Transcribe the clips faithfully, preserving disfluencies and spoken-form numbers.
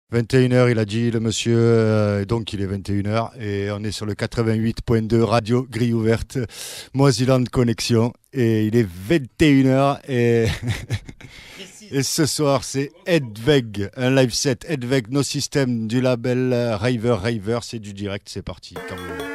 vingt et une heures, il a dit le monsieur, euh, donc il est vingt et une heures et on est sur le quatre-vingt-huit point deux Radio Grille Ouverte, Moisiland Connexion et il est vingt et une heures et, et ce soir c'est Edveg, un live set, Edveg, nos systèmes du label Raver Raver, c'est du direct, c'est parti quand vous voulez.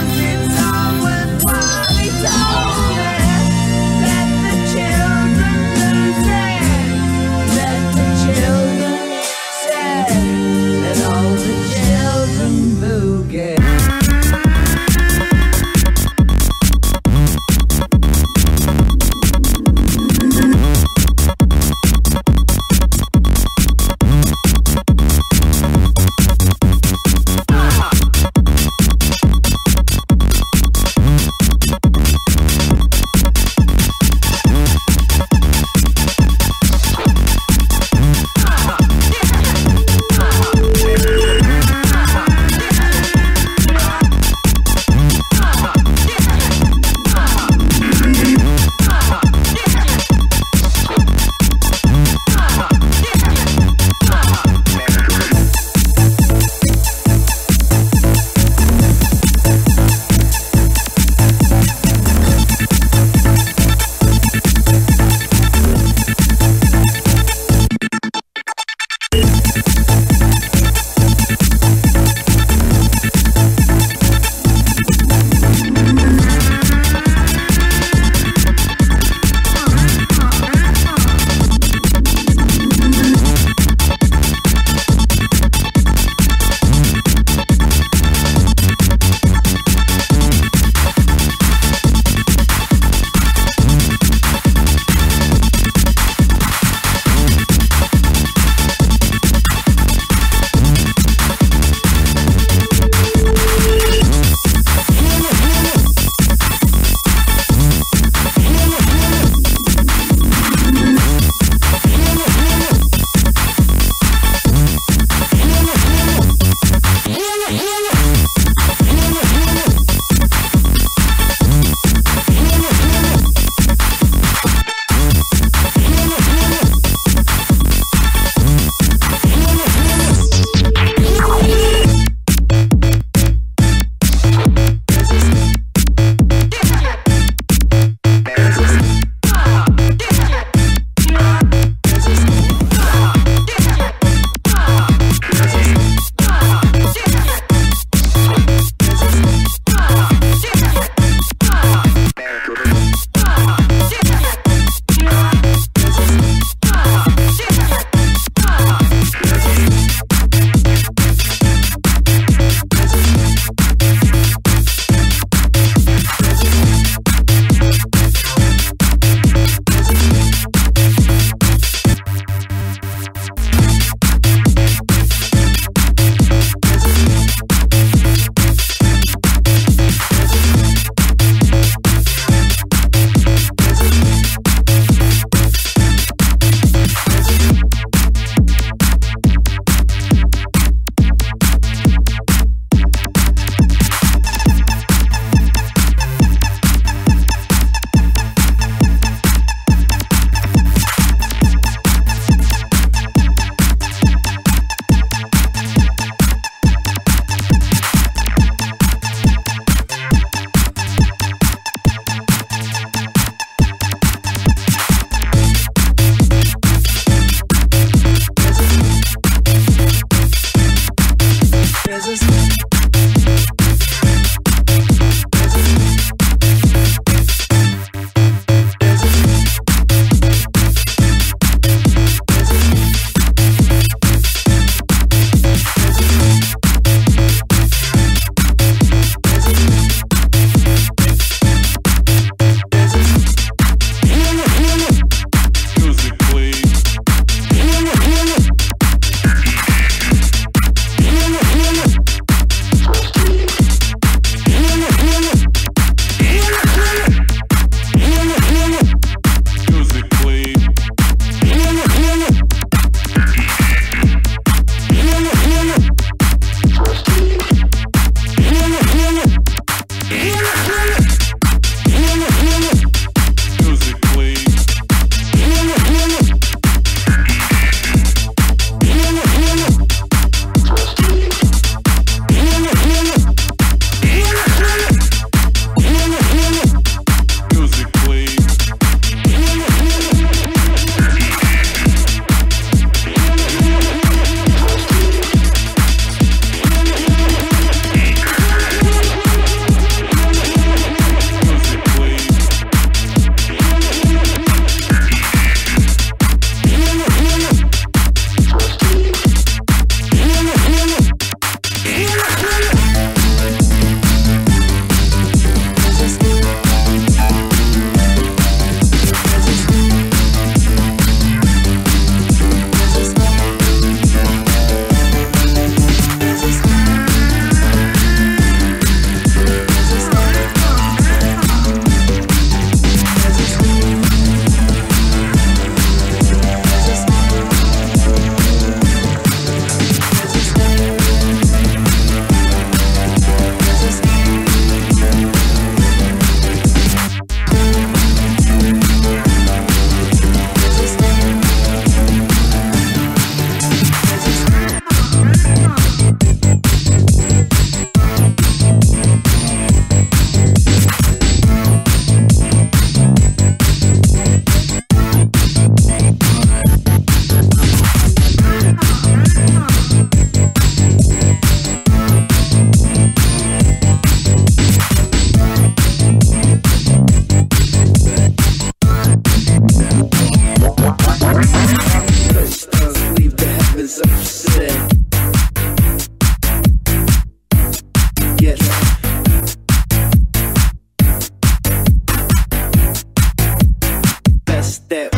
Children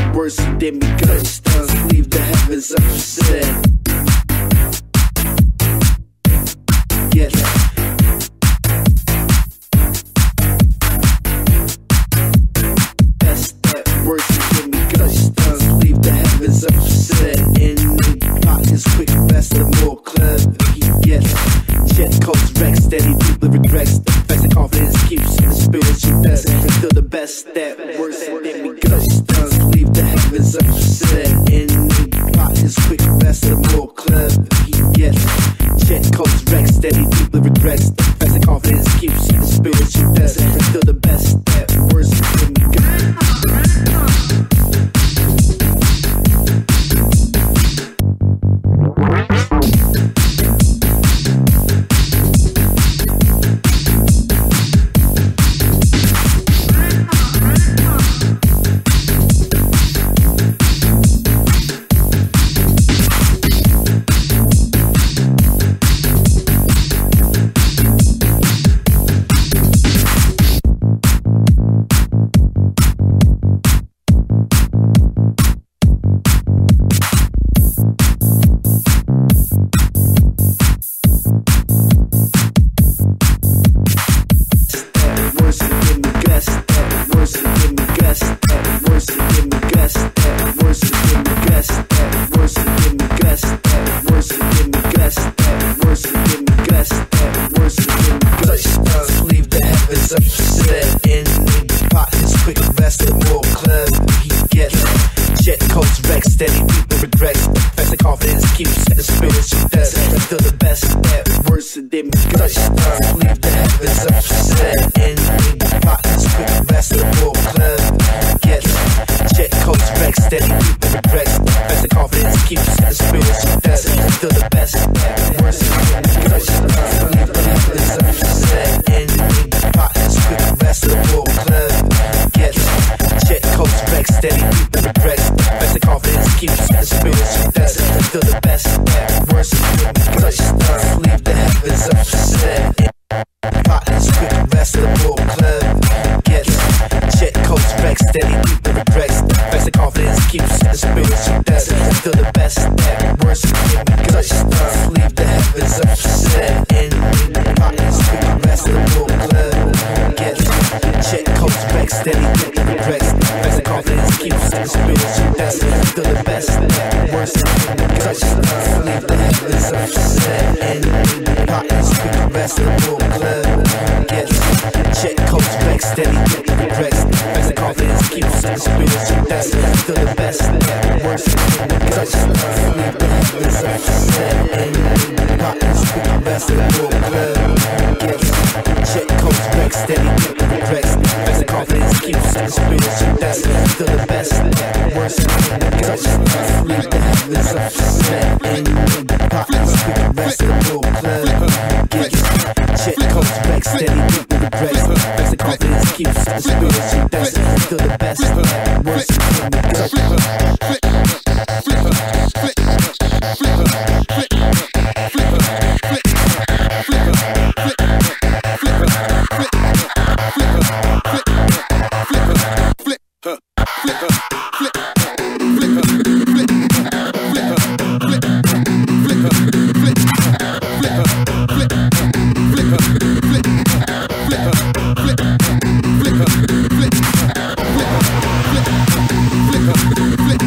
worse than demigods. Stars leave the heavens upset. Get it. Best that worse than demigods. Stars leave the heavens upset. And they plot his quick, faster, more clever. He gets jet coats, Rex, steady, deeply regrets. The facts and confidence keeps the spiritual best. Still the best that worse than demigods. Stars leave the heavens upset. And they plot his quick, faster, more clever. He gets jet coats, Rex, steady, deeply regrets. The facts and confidence keeps the spiritual best. Still the best that worse than demigods. Flicker,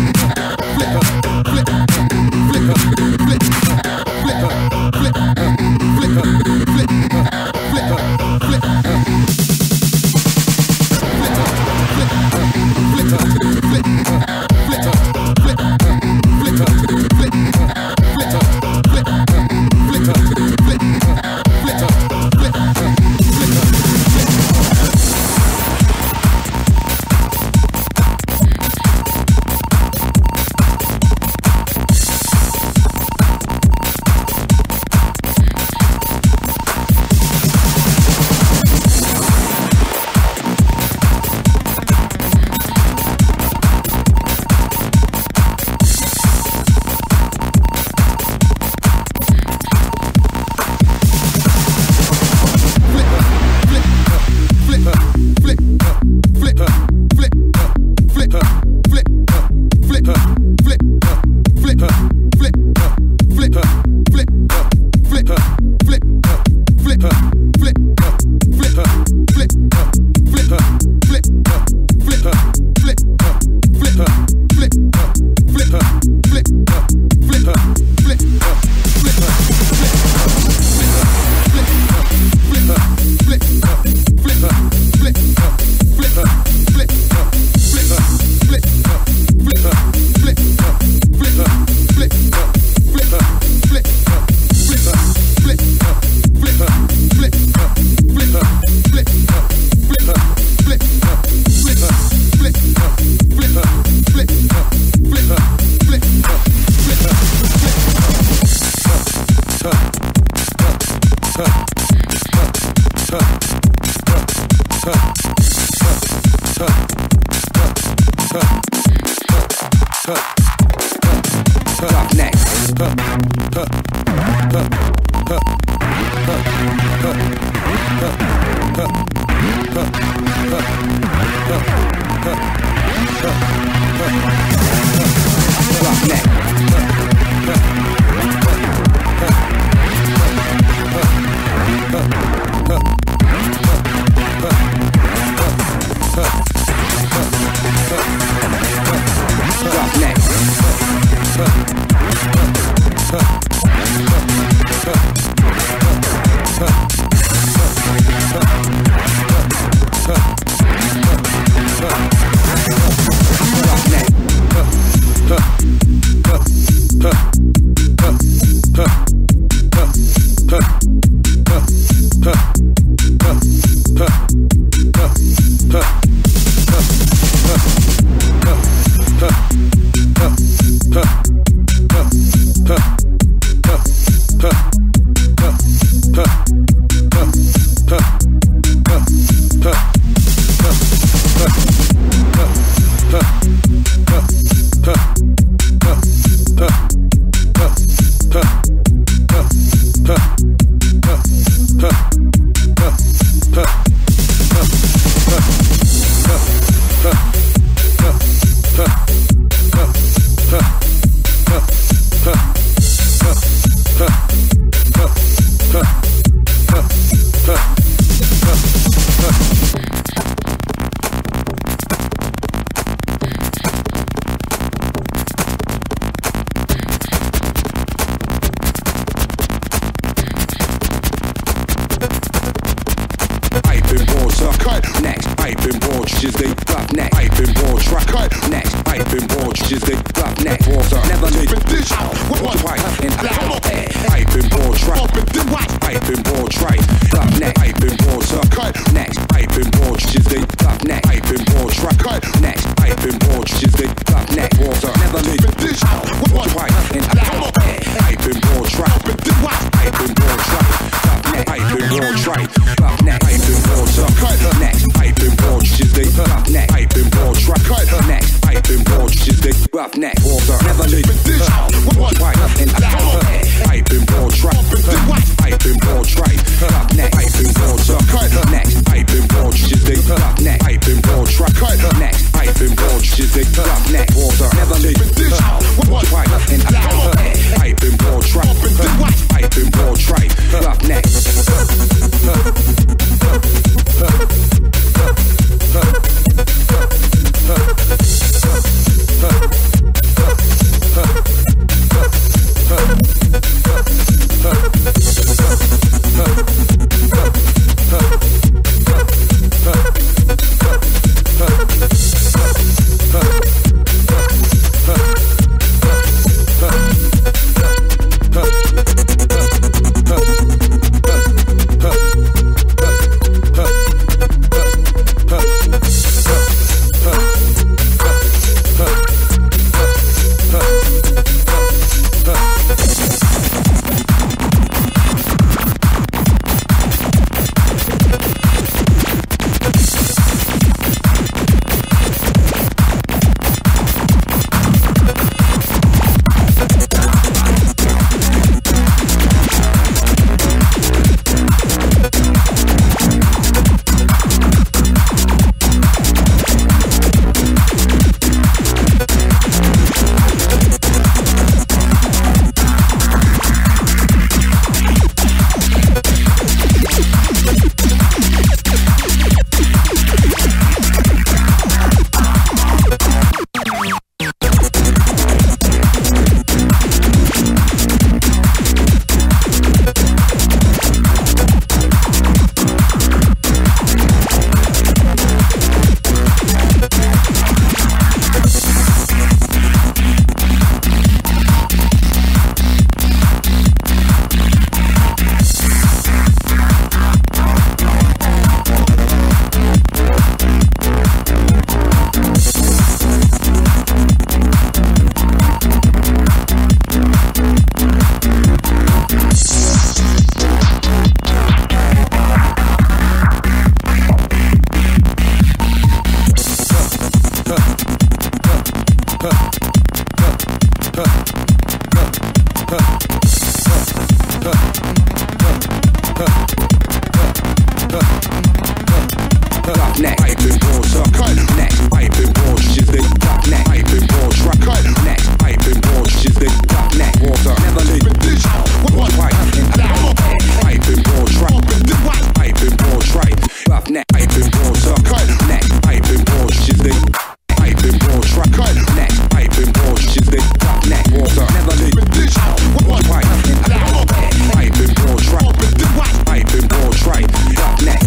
Neck, piping water, cut. Neck, piping water, she's the duck. Neck, piping water, cut. Neck, piping water, she's the duck. Neck, water, never leave. What pipe? Piping water, piping water, right. Rough neck, piping water, cut. Neck, piping water, she's the piping water, cut. Neck, piping water, she's the duck. Neck, water, never leave. What pipe? Piping water, piping water, right. Rough neck.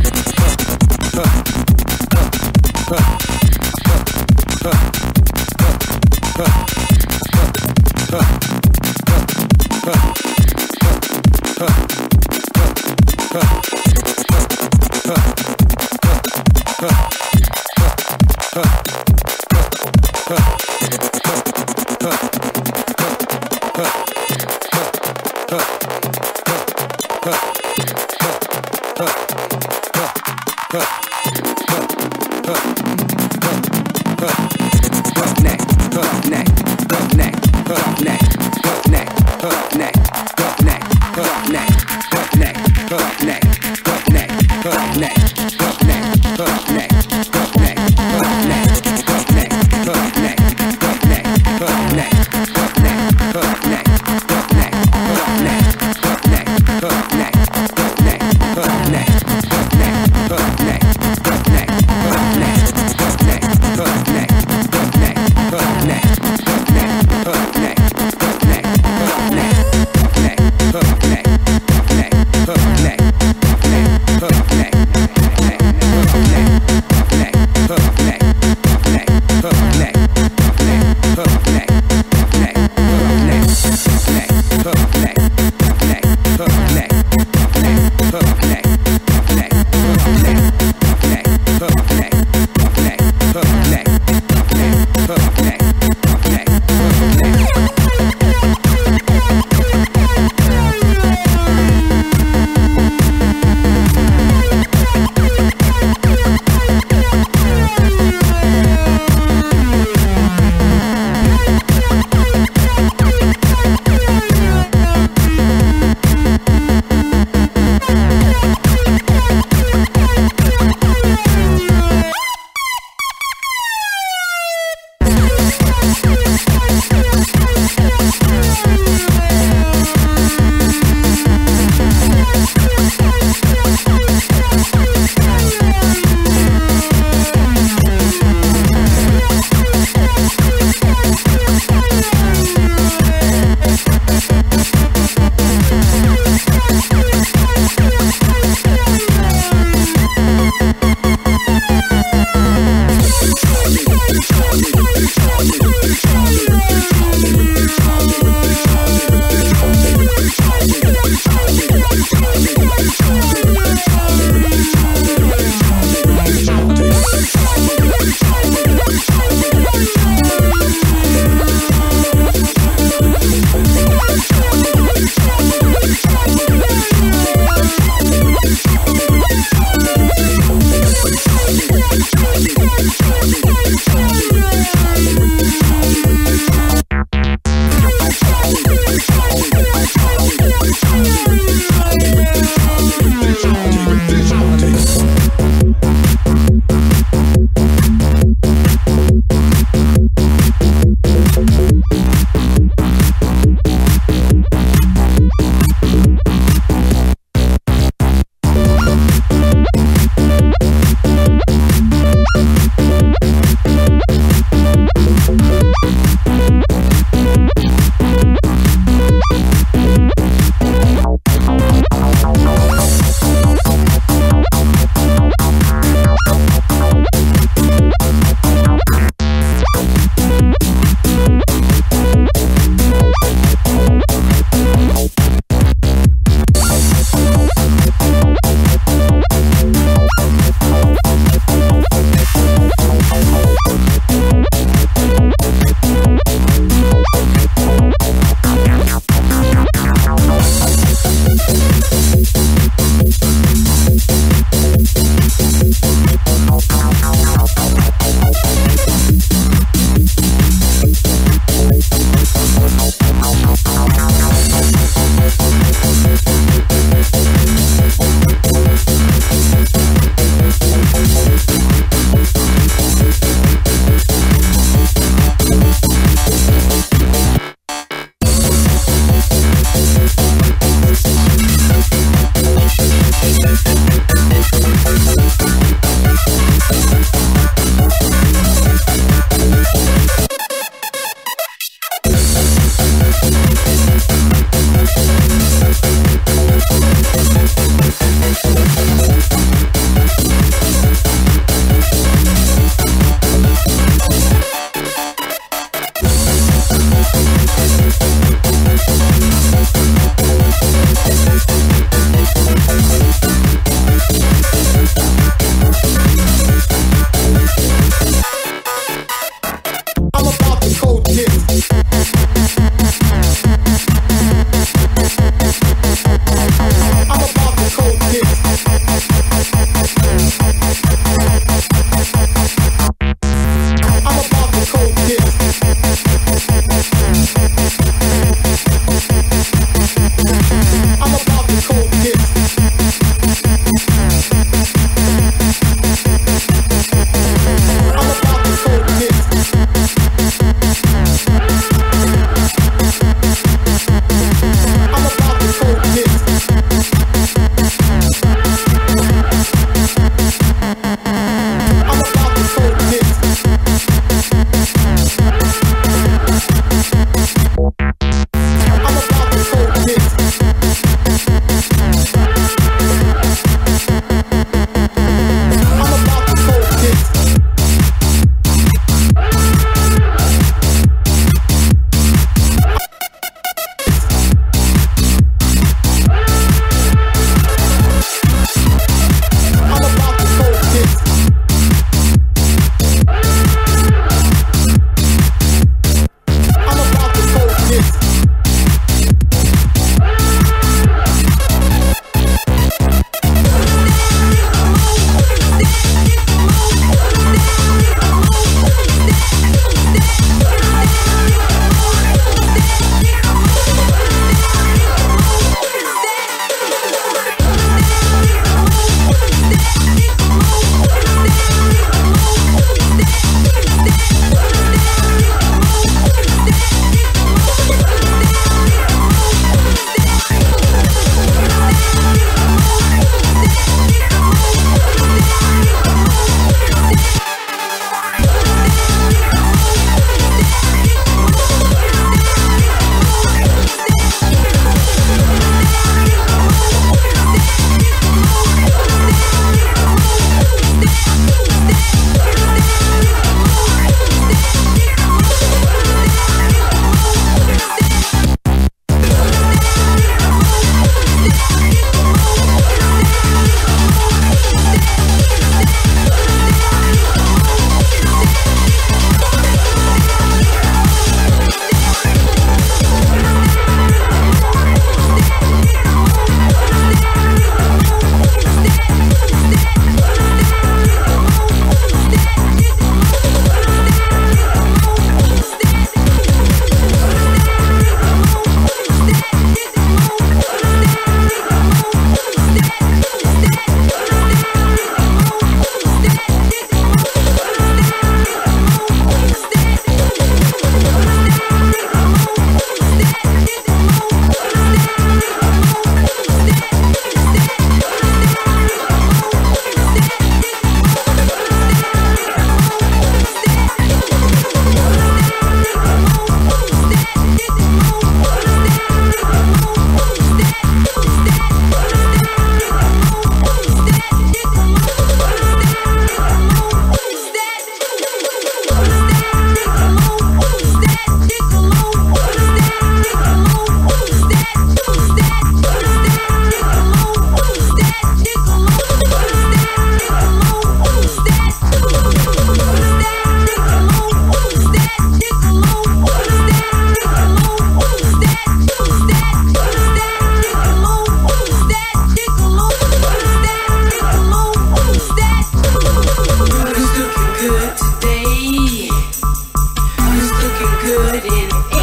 Rough neck, rough neck.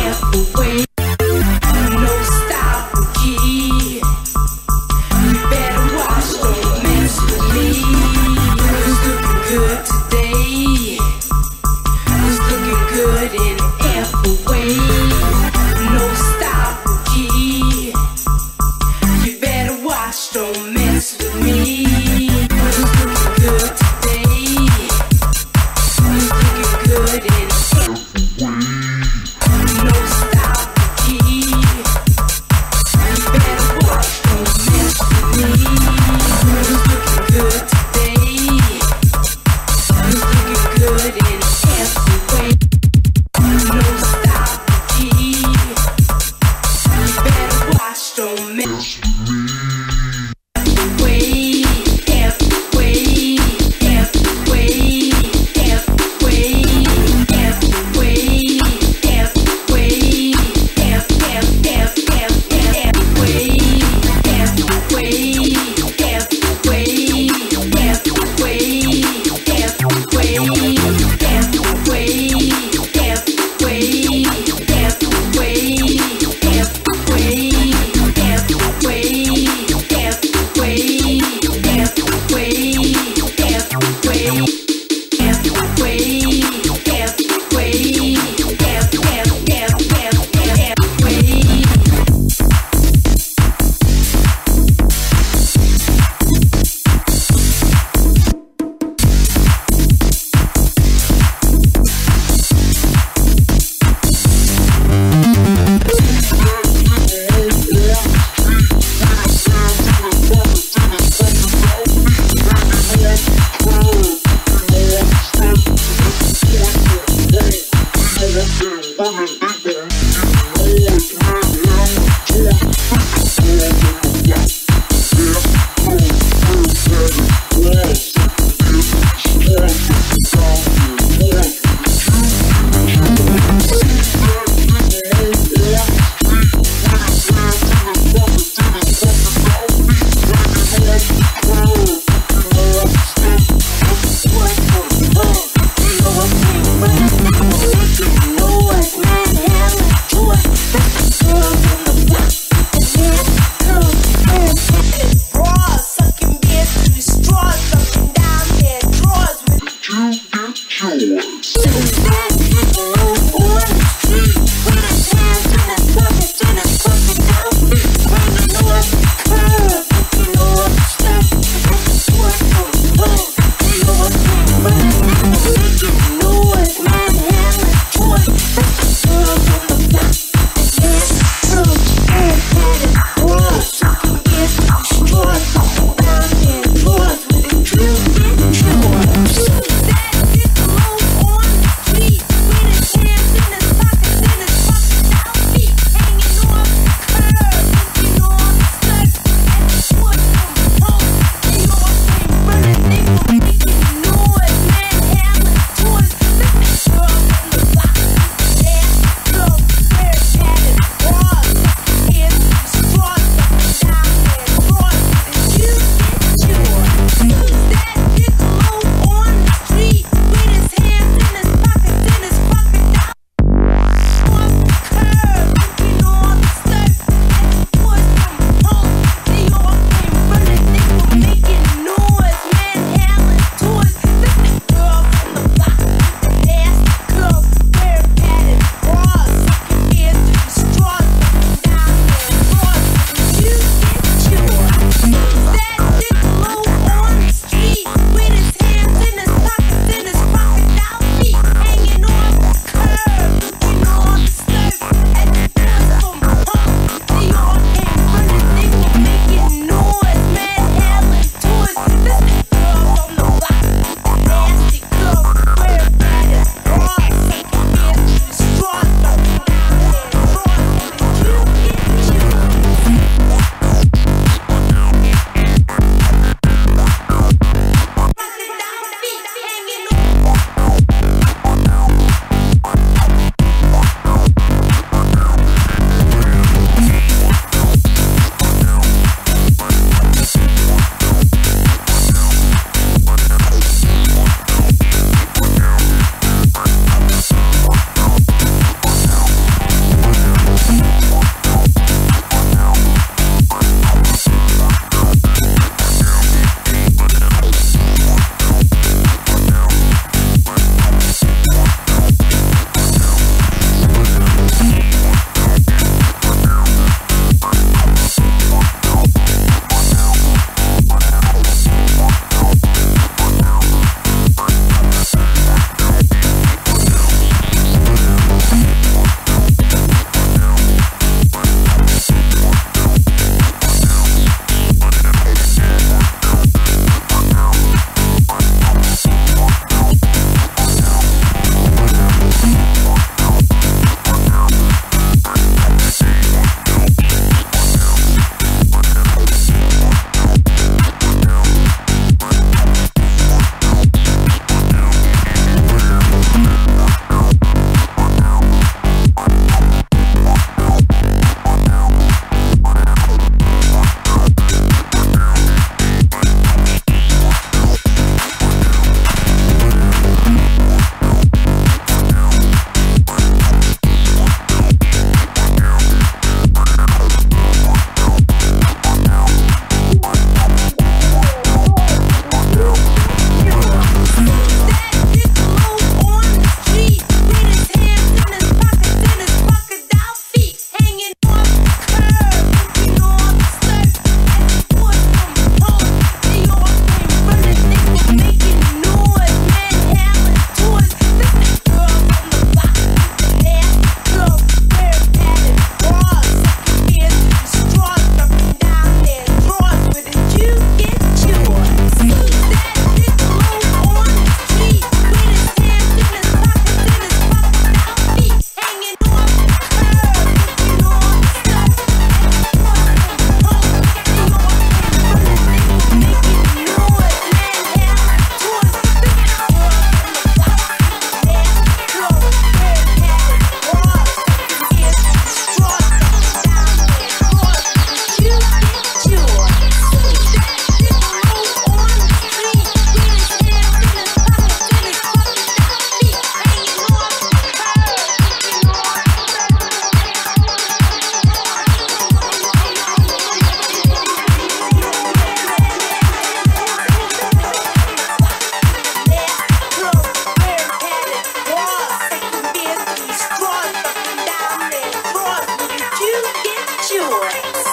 Know what man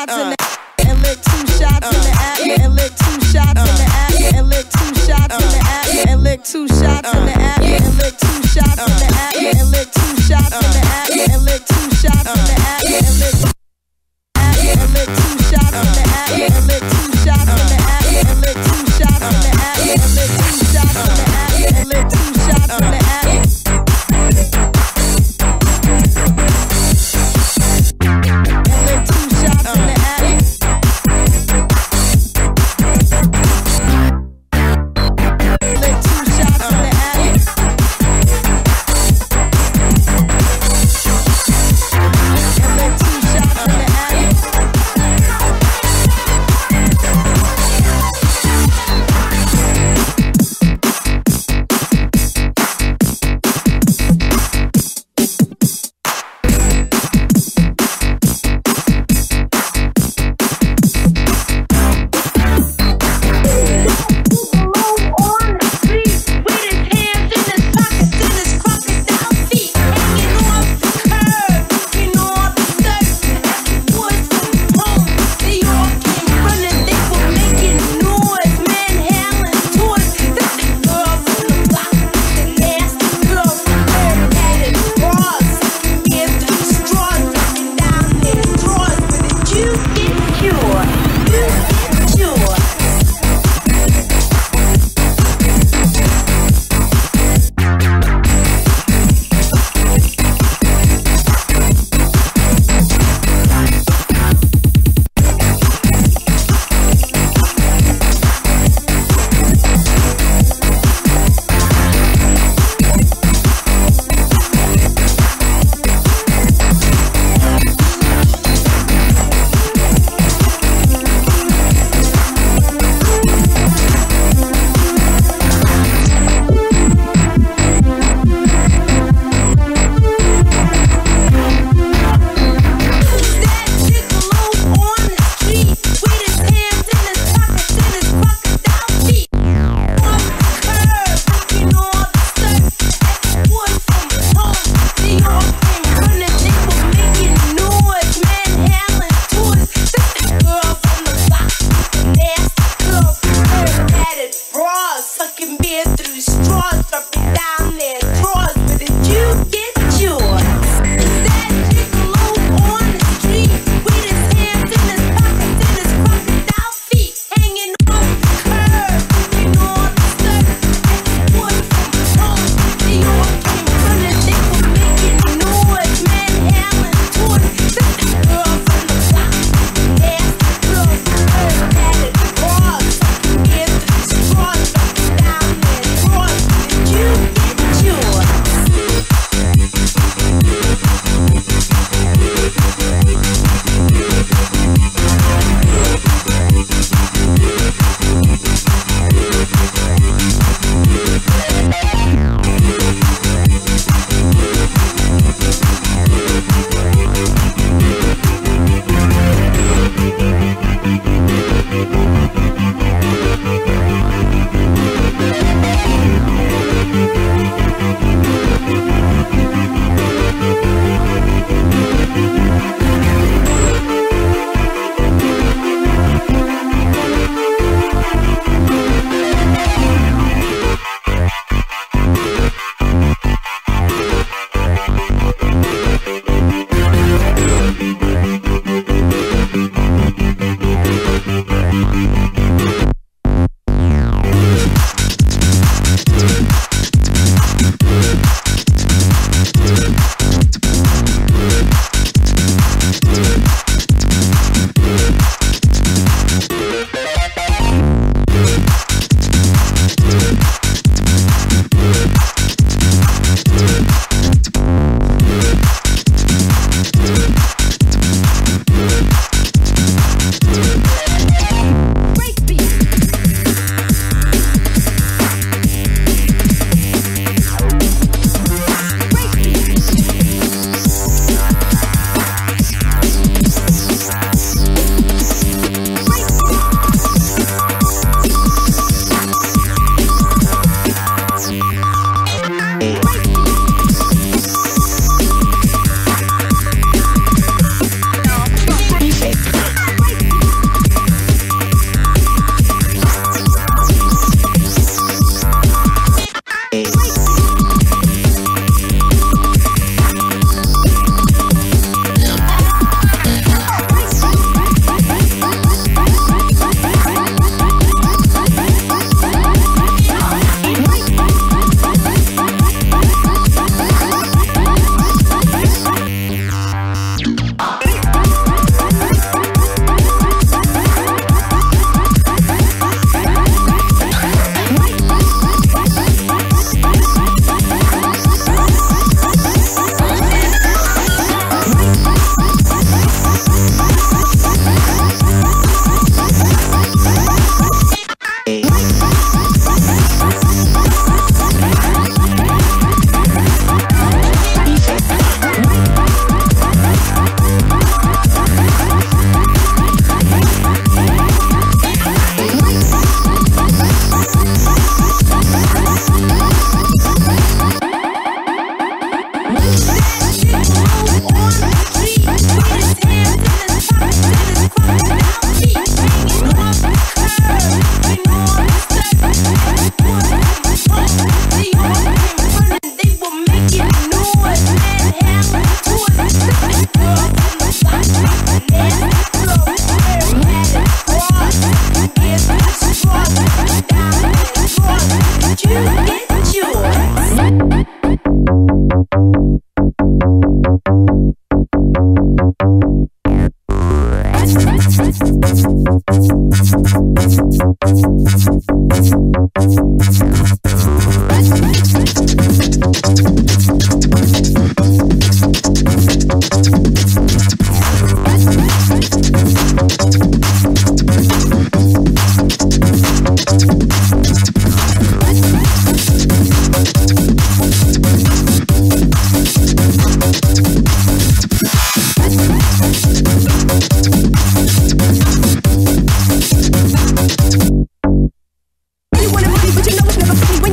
shots in the and lick two shots in the ass and lick two shots in the ass and lick two shots in the ass and lick two shots in the ass and lick two shots in the ass and lick two shots in the ass and lick two shots in the ass and lick and lick two shots in the ass and lick two shots in the ass and lick two shots in the ass and lick two shots in the ass and lick two shots in the ass. And lick two shots in the ass.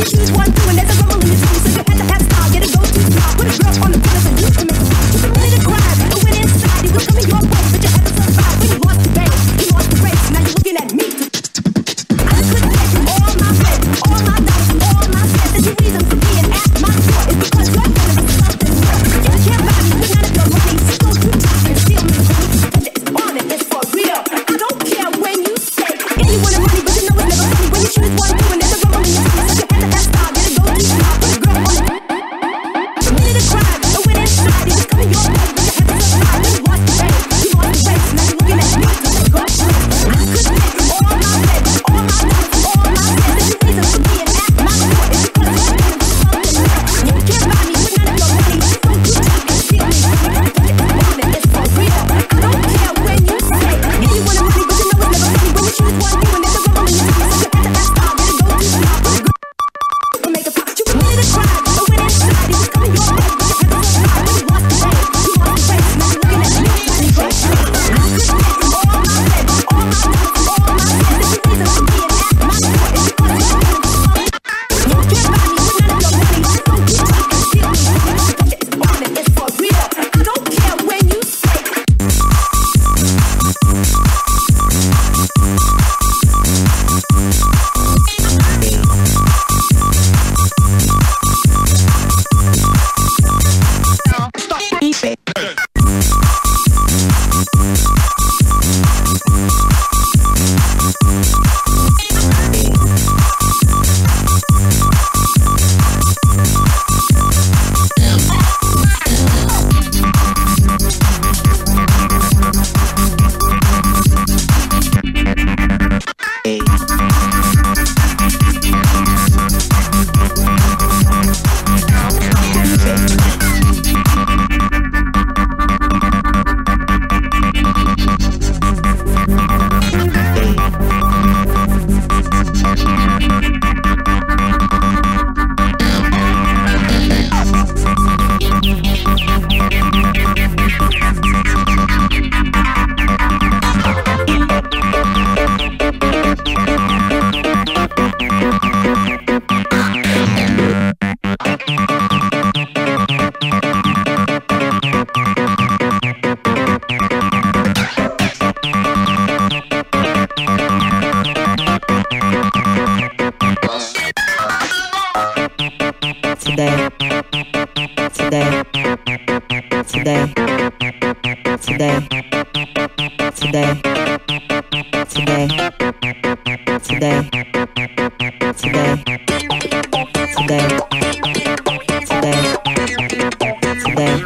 choose one, two, and there's a rumble in your tummy, so you had to have style. Get a go too far. Put a girl on the corner so you can make a stop. You committed a crime, but when inside, it was coming your way, but you had to survive. When you lost the game, you lost the race. Now you're looking at me. I couldn't get you all my faith, all my dollars, all my cents. And your reason for being at my door is because you're gonna be something more. You can't buy me with none of your money. So go too tough and steal me from me. Cause it's on it, it's for real. I don't care when you say anyone in money, but you know it's never funny. When you choose one, two, and there's a rumble in your tummy, so you had to have style. Get a go too far. Put a girl on the committed a crime, but when inside, it was coming your way, but you had to survive. When you lost the race, you lost the race. Now you're looking at me. So go through. I couldn't get you all my faith, all my dollars, all my cents. And your reason for being at my door is because you're gonna be something more. You can't buy me with none of your money. So go too tough and steal me from me. Cause it's on it, it's for real. I don't care when you say anyone in money, but you know it's never funny. When you choose one, two, and there's a rumble in your tummy, so you had to have style. Get a go too far. Put a girl on make a pop. You committed a crime, but when inside, it was coming your way, but you had to survive. When you lost the race, you lost the race. Now you're looking at me. So go through. I couldn't get you all my faith, all my dollars, all my cents. And your reason for being at my door is because you're gonna be something. You can't buy me with none of your money. So go too tough and steal me from me. Cause it's on it, it's for real. I don't care when you say today, today, today, today, today, today, today, today, today, today, today,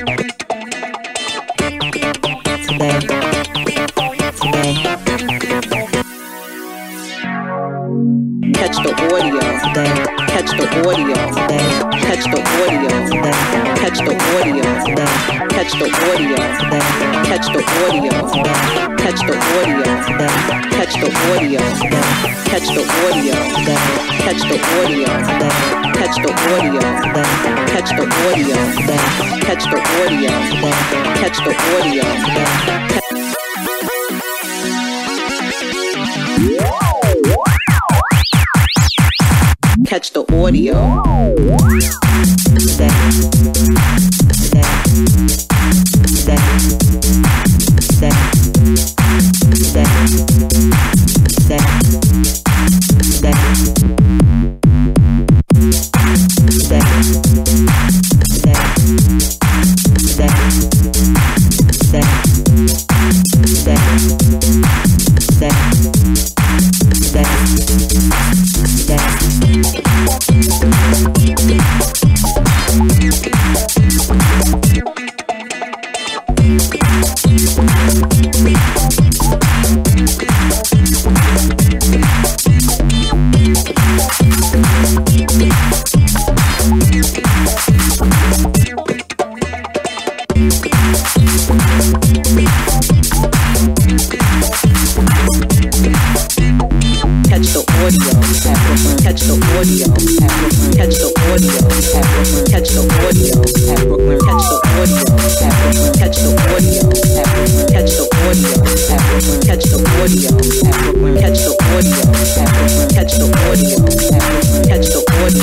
today, today. Catch the audio today. Catch the audio today. Catch the audio today. Catch the audio today. Catch the audio today. Catch the audio today. Catch the audio today. Catch the audio today. Catch the audio today. Catch the audio today. Catch the audio today. Catch the audio today. Catch the audio today. Catch the audio today. Catch the audio today, today, today, today, today, today, today, audio, catch the audio,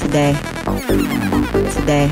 today. Today.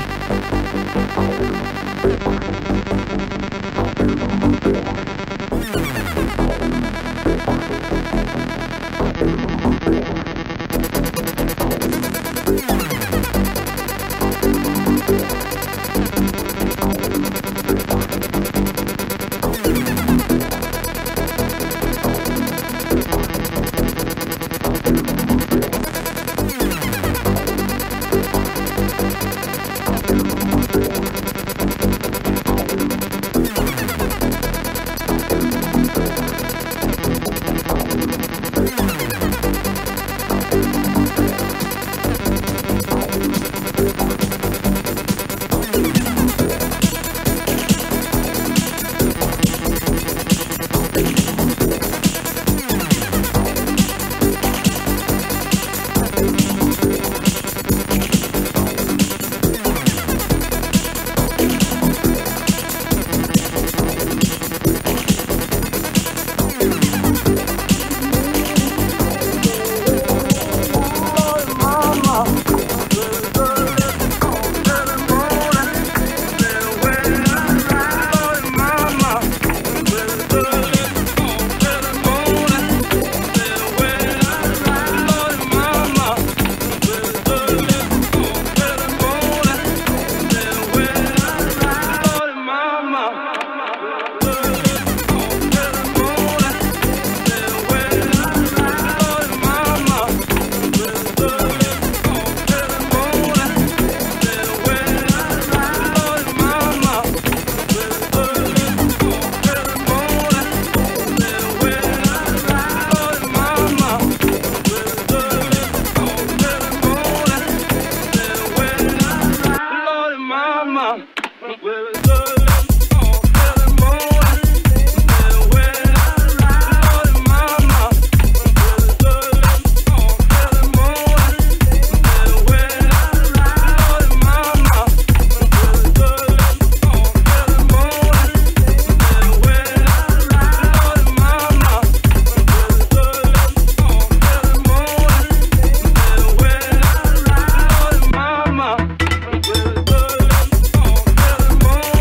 Mama,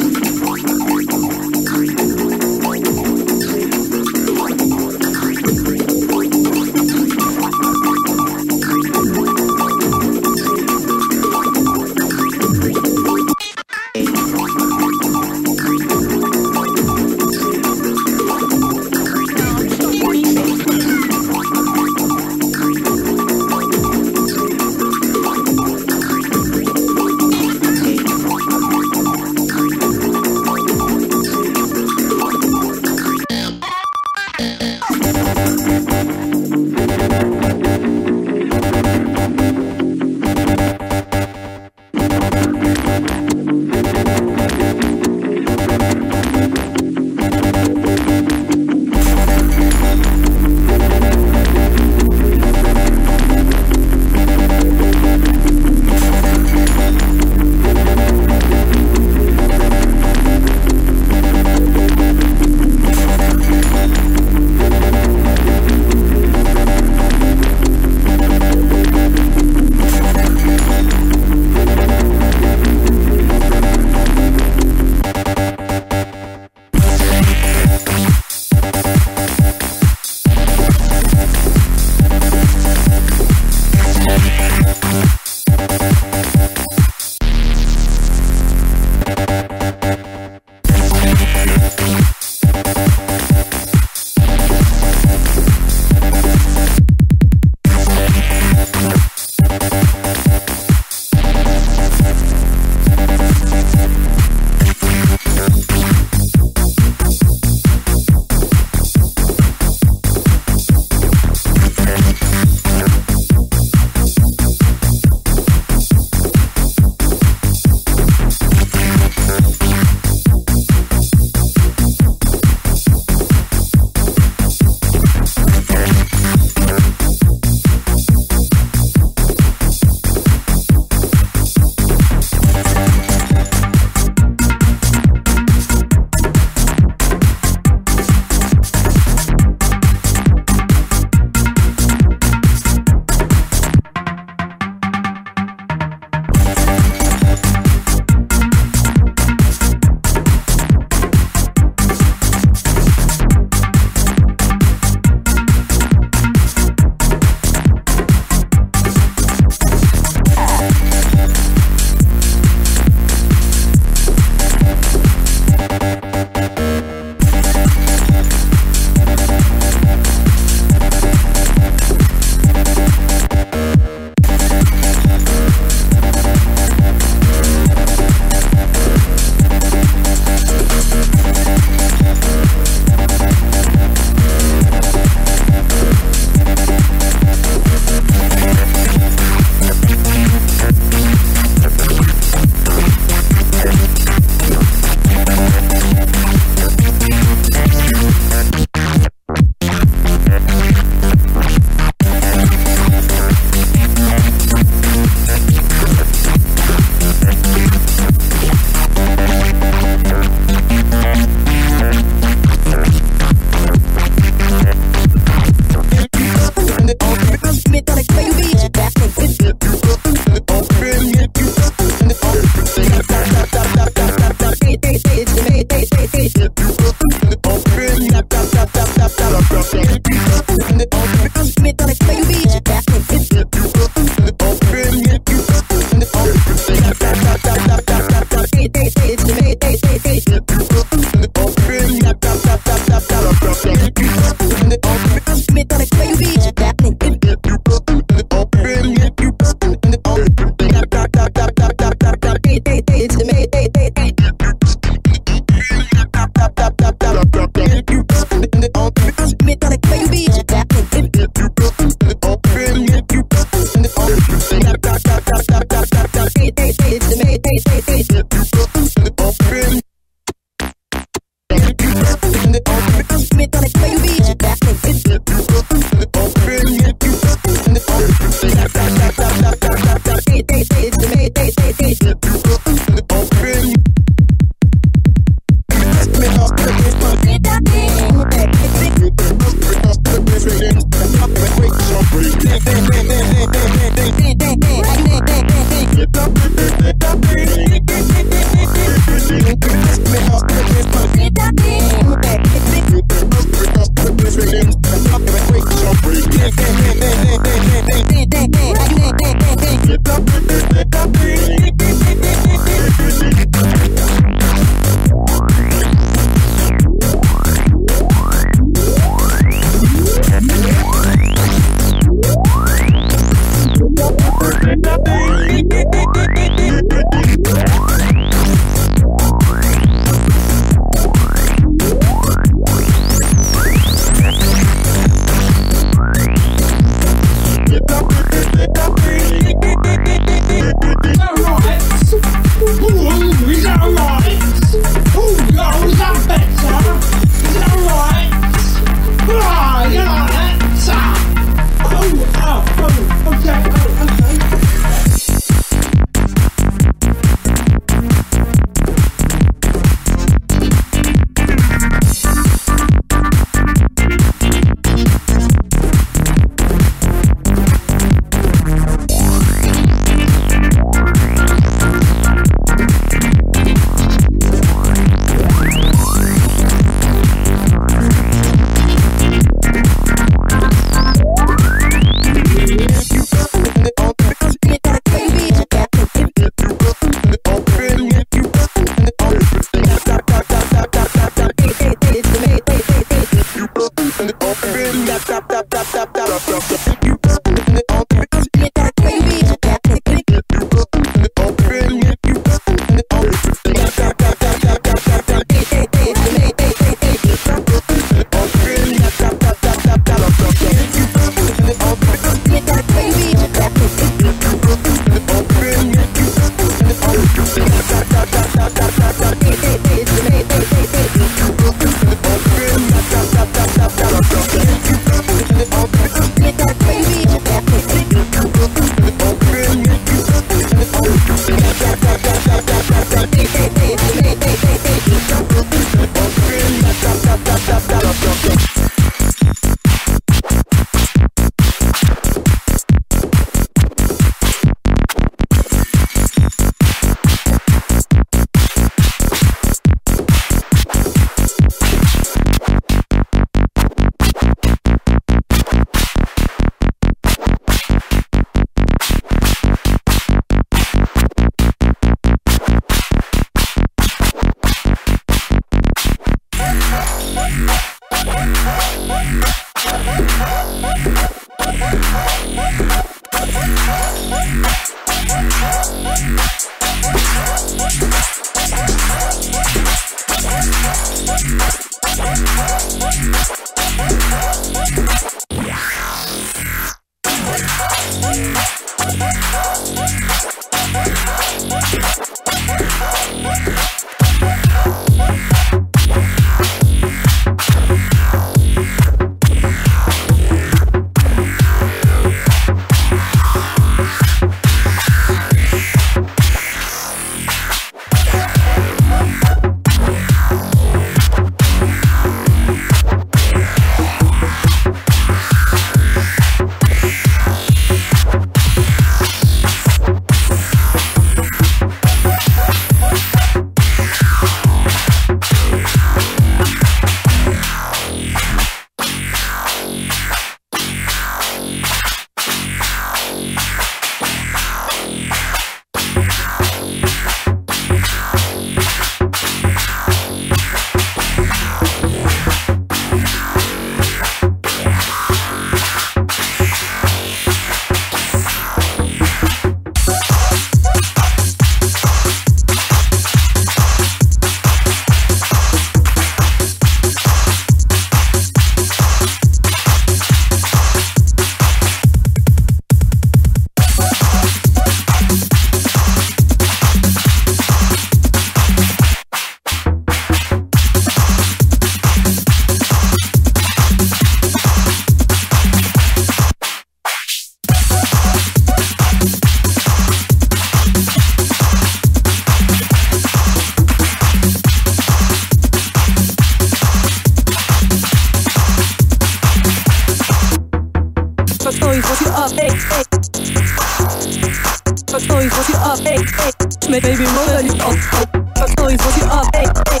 Baby, roll it up. Fuck toys, what you up? Hey, hey.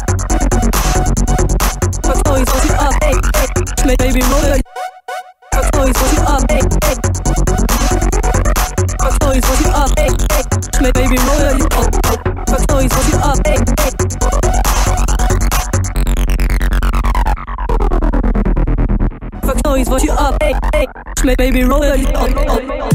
Fuck toys, what you up? Hey, hey. Baby, roll it. Fuck toys, what you up? Hey, hey. Fuck toys, what you up? Hey, hey. Baby, roll it up. Fuck toys, what you up? Hey, hey. Fuck toys, what you up? Hey, hey. Baby, roll it up.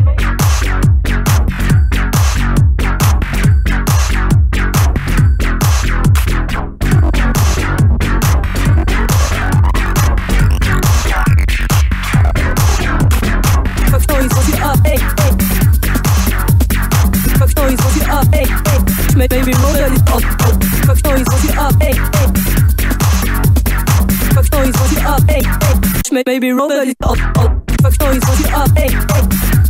Baby, roll it up. Fuck toys, what you up? Hey, hey. Fuck toys, what you up? Hey, hey. Baby, roll it up. Fuck toys, what you up? Hey, hey.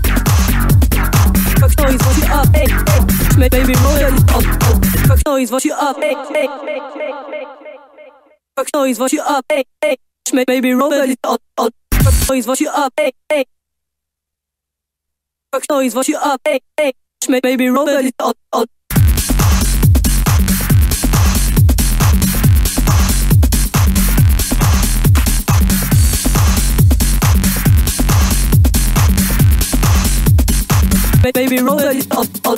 Fuck toys, what you up? Hey, hey. Baby, roll it up. Fuck toys, what you up? Hey, hey. Fuck toys, what you up? Hey, hey. Baby, roll it up. Fuck toys, what you up? Hey, hey. Fuck toys, what you up? Hey, hey. Baby, roll it up. Baby, roll it up, up.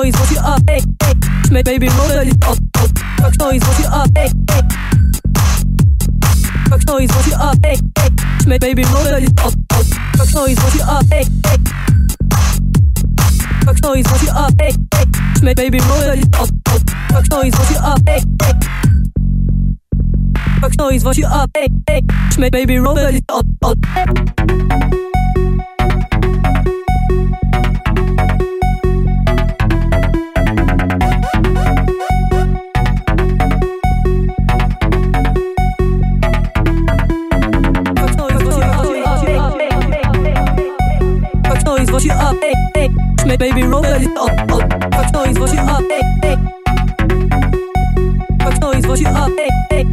noise, what you up, hey, hey. Make baby roll a little up, up. Fuck noise, what you up, hey, hey. Fuck noise, what you up, hey, hey. Make baby roll a little up, up. Fuck noise, what you up, hey, hey. Fuck noise, what you up, hey, hey. Make baby roll a little up, up. Fuck noise, what you up, hey, hey. Fuck noise, what you up, hey, hey. Make baby roll a little up, up. What you up, hey, hey. Make baby roll a little up, up. Fuck noise, what you up, hey, hey. Fuck noise, what you up, hey, hey.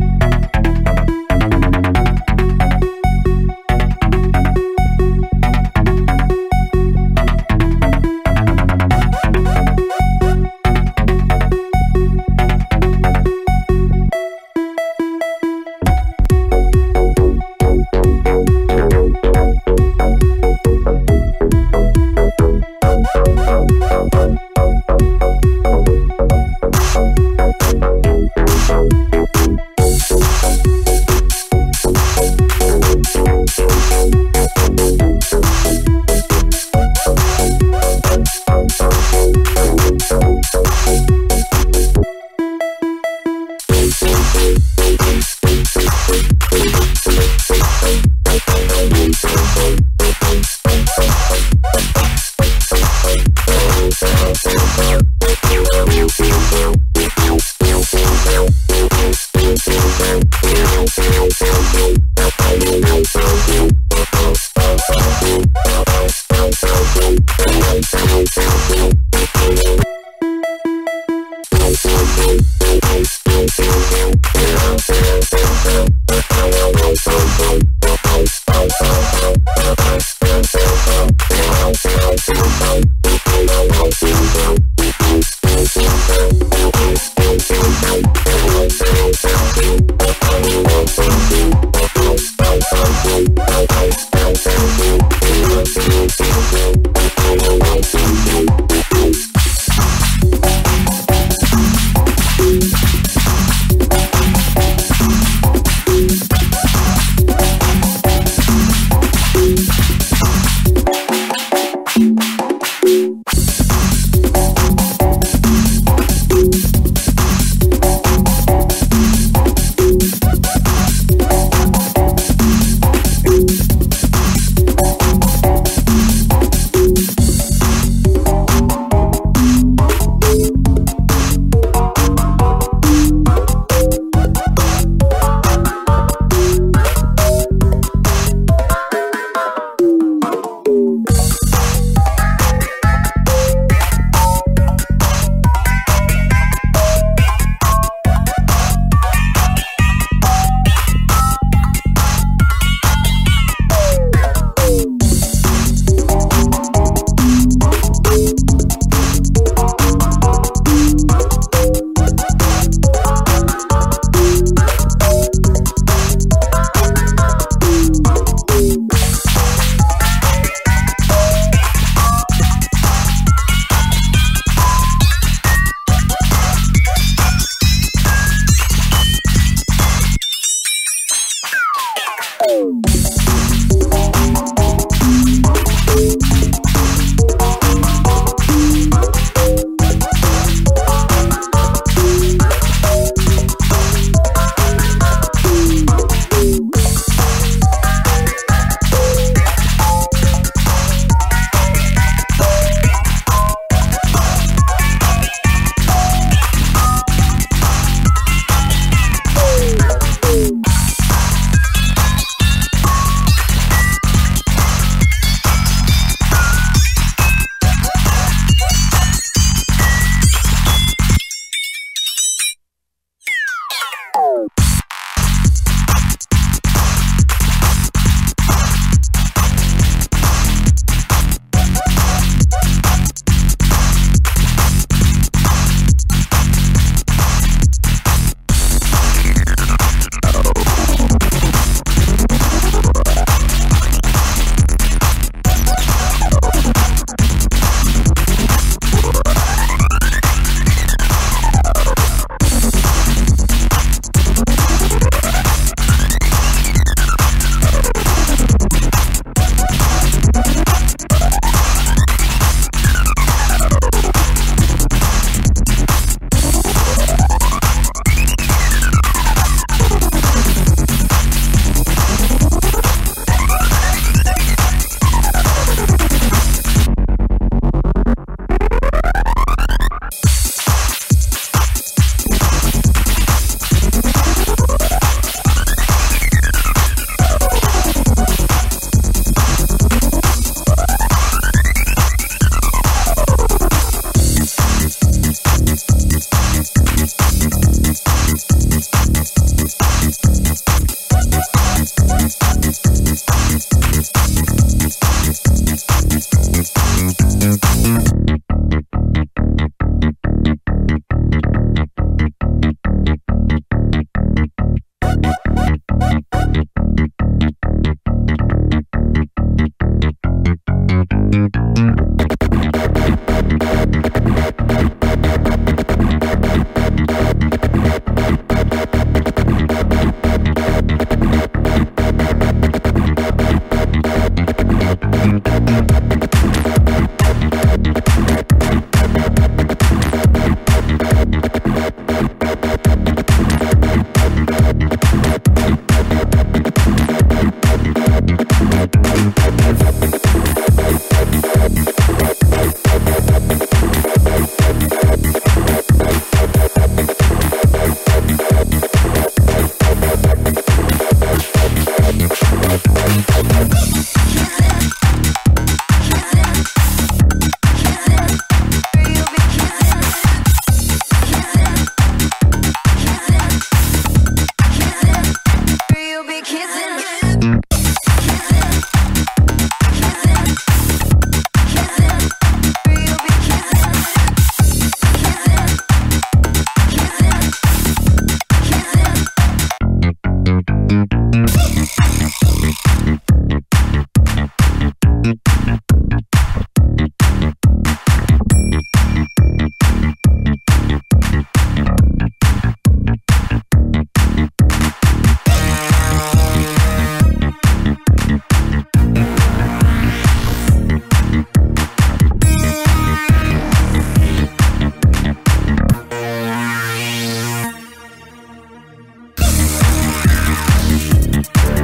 We'll be right back.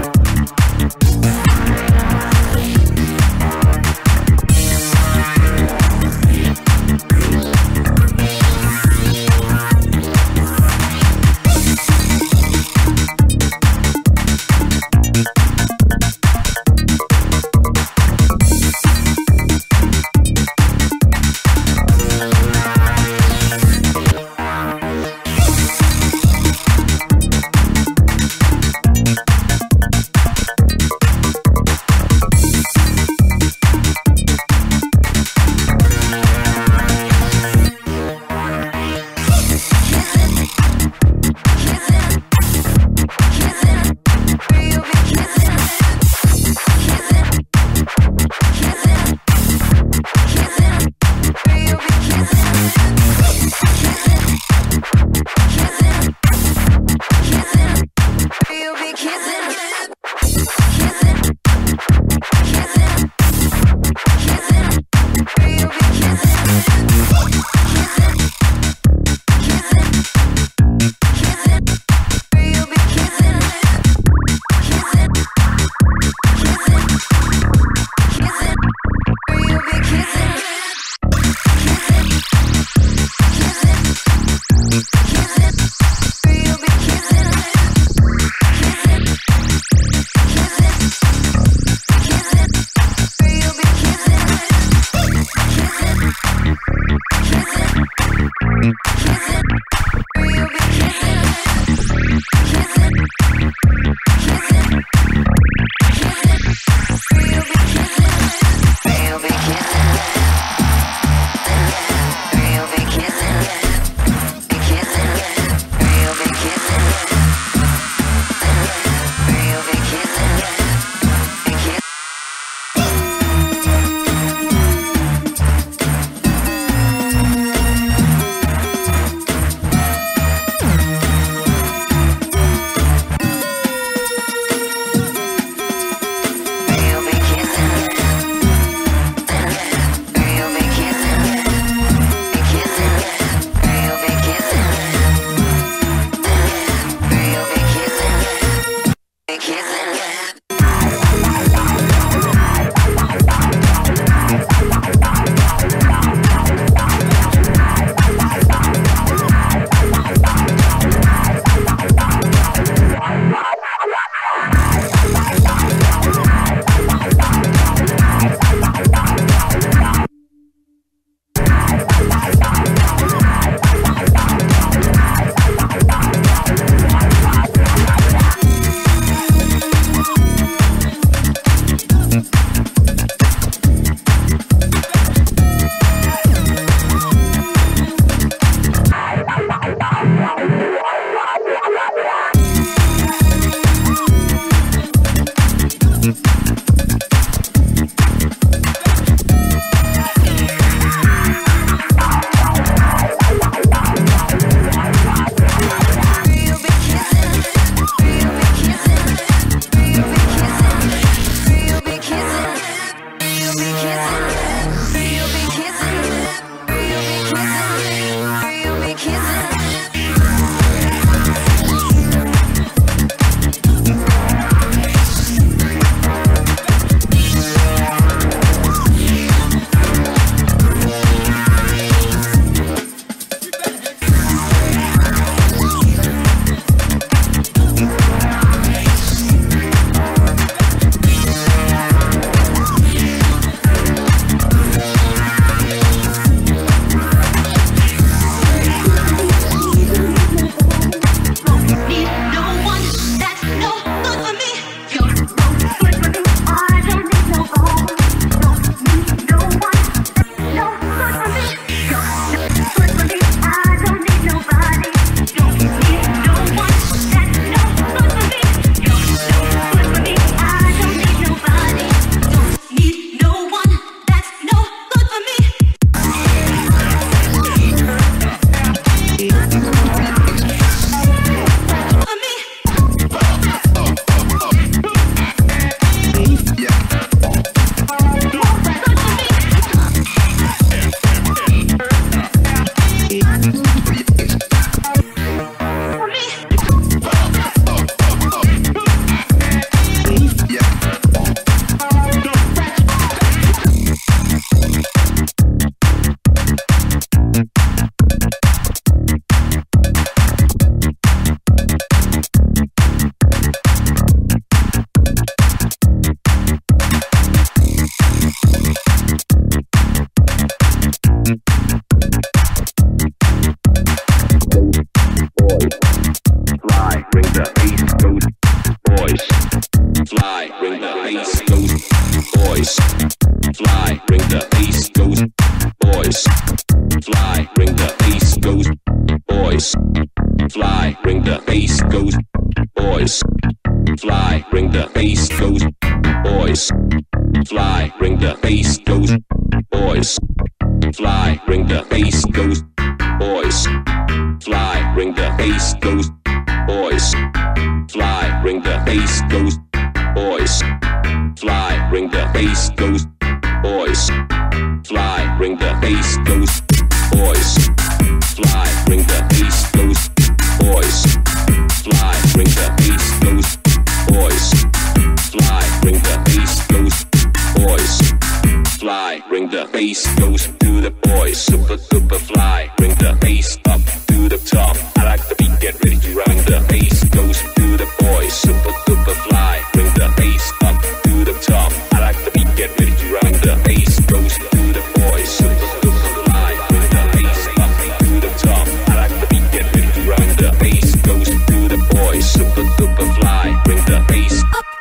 boys. Fly, bring the bass goes, boys. Fly, bring the bass goes, boys. Fly, bring the bass goes, boys. Fly, bring the bass goes, boys. Fly, bring the bass goes, boys. Fly, bring the bass goes, boys. Fly, bring the bass goes, boys. Fly, bring the bass goes, boys. Fly, bring the bass goes, boys. Fly, bring the bass goes, boys. Fly, bring the bass goes, boys. Fly, bring the bass goes, boys. Fly, bring the bass goes, boys. Fly, bring the bass goes to the boys. Super super fly, bring the bass up to the top. I like the beat, get ready to run. The bass goes to the boys. Super super fly, bring the bass up to the top. I like the beat, get ready to run. The bass goes to the boys. Super super fly, bring the bass up to the top. I like the beat, get ready to run. The bass goes to the boys. Super super fly, bring the bass.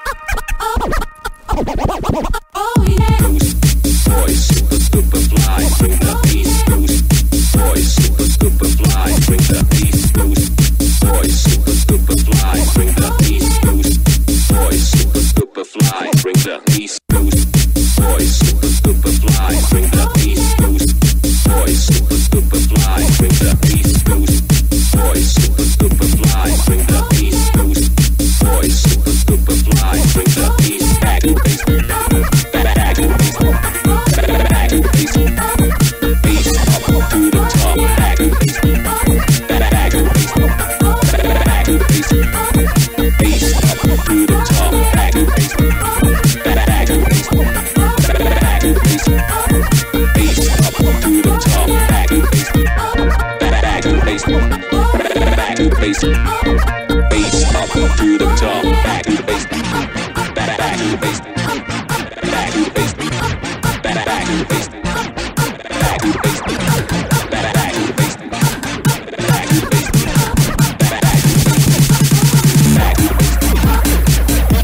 Oh yeah. Goes boys, super super fly, bring the bass goes. Boys, super super fly, bring the bass goes. Boys, super super fly, bring the bass goes. Boys, super super fly, bring the bass goes. Boys, super super fly, bring the bass goes. Boys, super super fly, bring the bass goes. Boys, super super fly, bring the bass goes. Boys, super super fly, bring the bass back to bass. Back to bass. Back to bass. Bass up to the top. Back to bass. Back to bass. Back to bass. Bass up to the top. Back to bass. Back to bass. Back to bass. Bass up to the top. Back to bass. Back to bass. Back to bass. Bass up to the top. Back to the bass. Back to the bass. Back to the bass. Back to the bass. Back to the bass. Back to the bass. Back to the bass. Back to the bass. Back to the bass.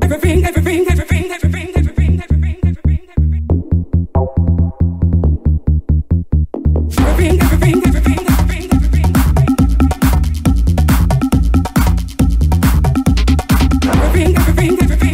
everything, everything, everything, everything, everything, everything, everything, everything, everything, everything, everything, everything, everything, everything, everything.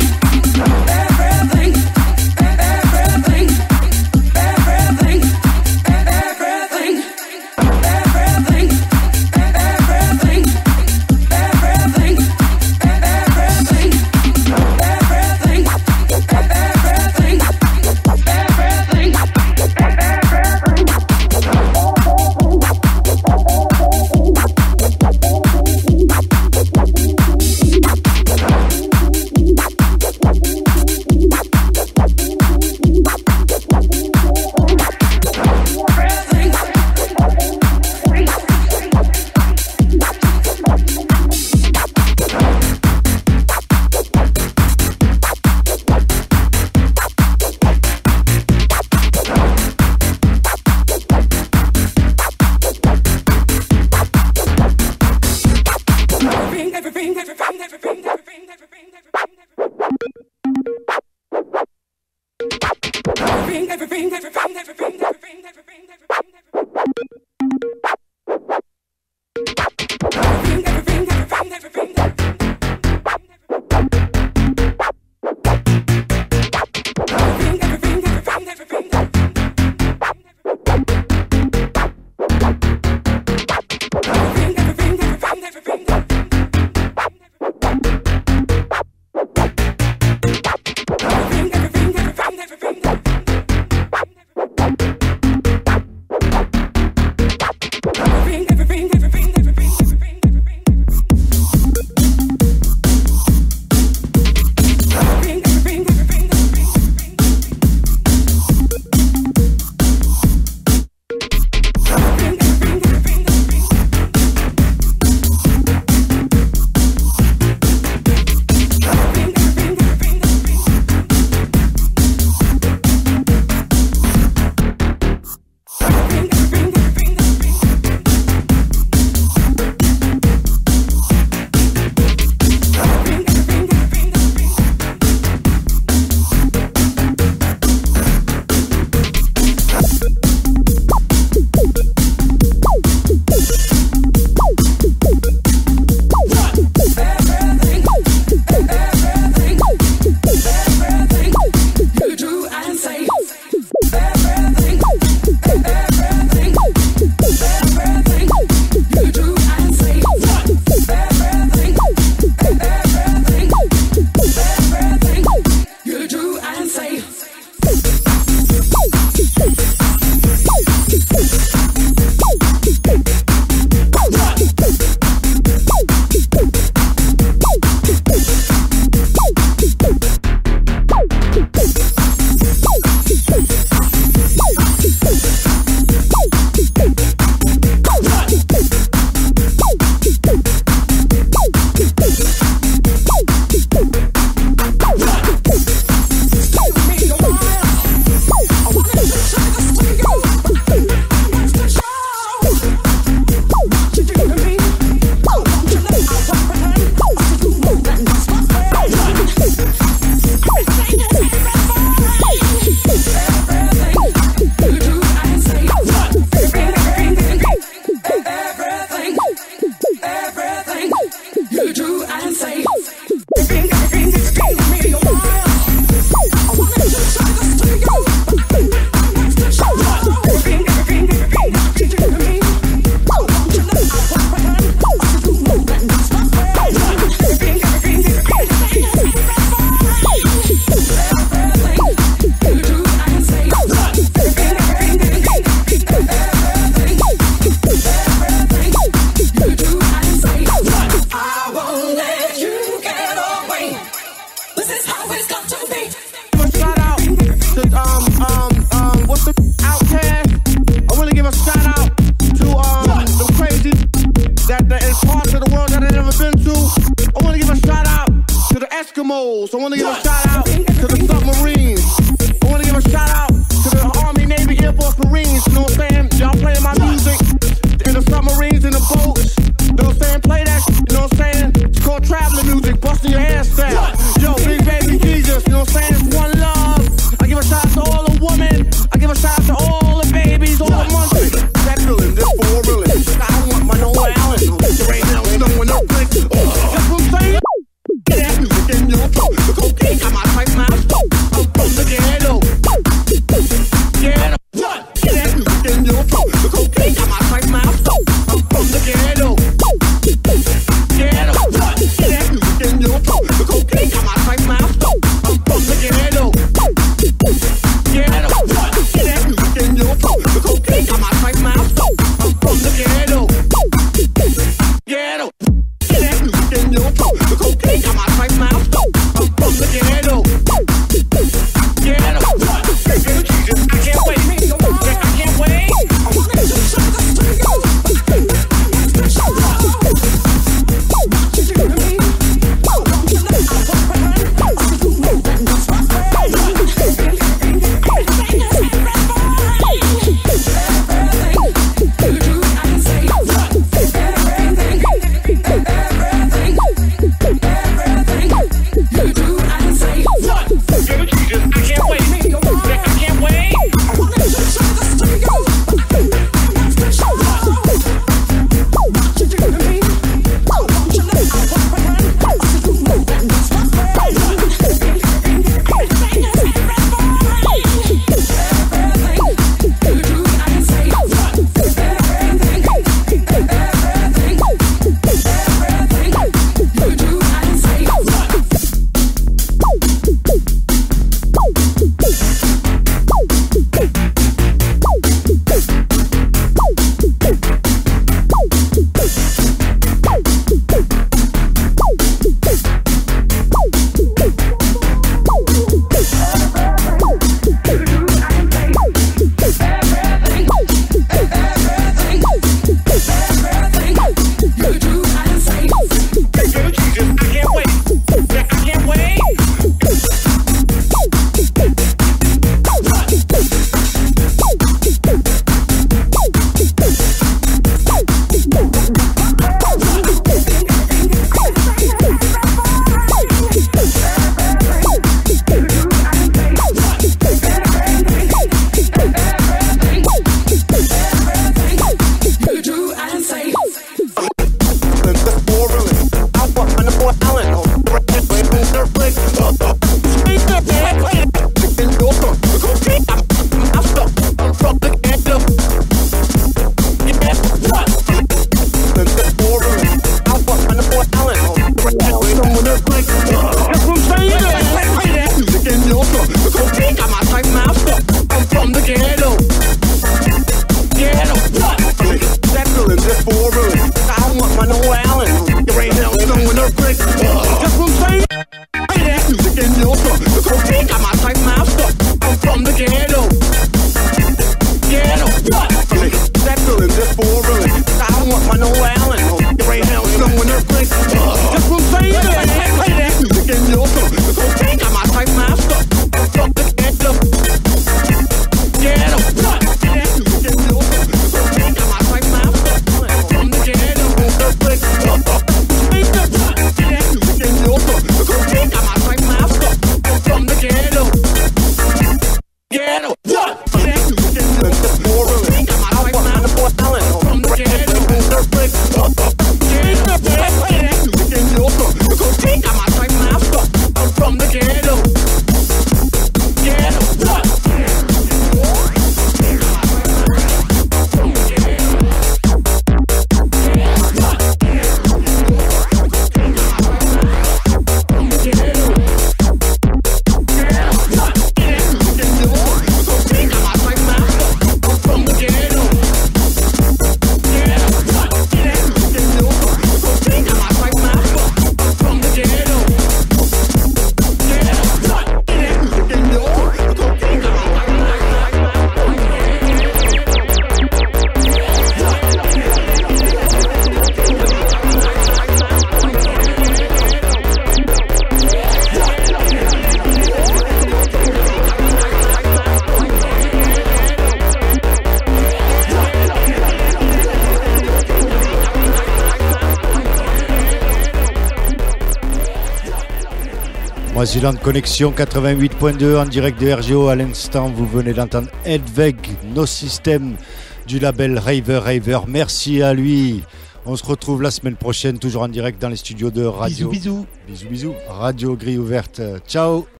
Moisiland Connexion quatre-vingt-huit point deux en direct de R G O. À l'instant, vous venez d'entendre Edveg, nos systèmes du label Raver Raver. Merci à lui. On se retrouve la semaine prochaine, toujours en direct dans les studios de Radio. Bisous, bisous. Bisous, bisous. Radio Grille Ouverte. Ciao.